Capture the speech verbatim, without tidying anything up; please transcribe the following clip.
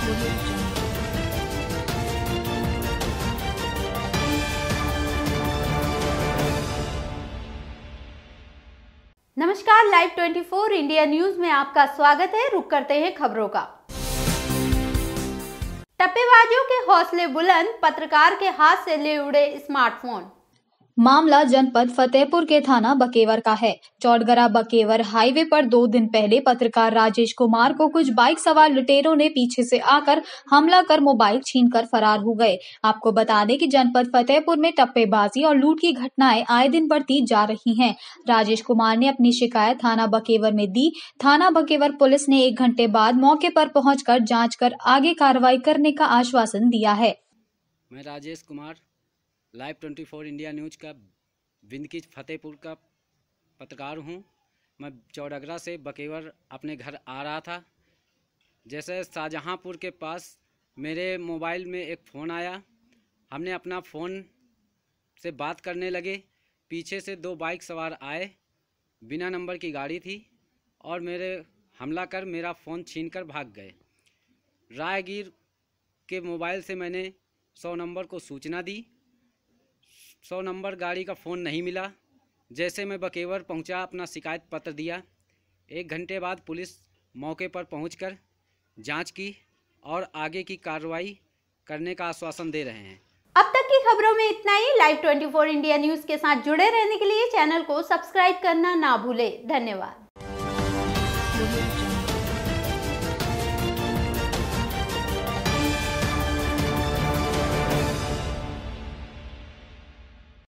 नमस्कार, लाइव चौबीस India news में आपका स्वागत है। रुक करते हैं खबरों का। टप्पेबाजों के हौसले बुलंद, पत्रकार के हाथ से ले उड़े स्मार्टफोन। मामला जनपद फतेहपुर के थाना बकेवर का है। चौड़गरा बकेवर हाईवे पर दो दिन पहले पत्रकार राजेश कुमार को कुछ बाइक सवार लुटेरों ने पीछे से आकर हमला कर मोबाइल छीनकर फरार हो गए। आपको बता दें कि जनपद फतेहपुर में टप्पेबाजी और लूट की घटनाएं आए दिन बढ़ती जा रही हैं। राजेश कुमार ने अपनी शिकायत थाना बकेवर में दी। थाना बकेवर पुलिस ने एक घंटे बाद मौके पर पहुंचकर जांच कर आगे कार्रवाई करने का आश्वासन दिया है। मैं राजेश कुमार लाइव चौबीस इंडिया न्यूज का विंदकी फतेहपुर का पत्रकार हूं। मैं चौड़गरा से बकेवर अपने घर आ रहा था। जैसे शाहजहांपुर के पास मेरे मोबाइल में एक फ़ोन आया। हमने अपना फ़ोन से बात करने लगे। पीछे से दो बाइक सवार आए, बिना नंबर की गाड़ी थी, और मेरे हमला कर मेरा फ़ोन छीनकर भाग गए। राहगीर के मोबाइल से मैंने सौ नंबर को सूचना दी। सौ नंबर गाड़ी का फ़ोन नहीं मिला। जैसे मैं बकेवर पहुंचा, अपना शिकायत पत्र दिया। एक घंटे बाद पुलिस मौके पर पहुंचकर जांच की और आगे की कार्रवाई करने का आश्वासन दे रहे हैं। अब तक की खबरों में इतना ही। लाइव चौबीस इंडिया न्यूज के साथ जुड़े रहने के लिए चैनल को सब्सक्राइब करना ना भूले। धन्यवाद।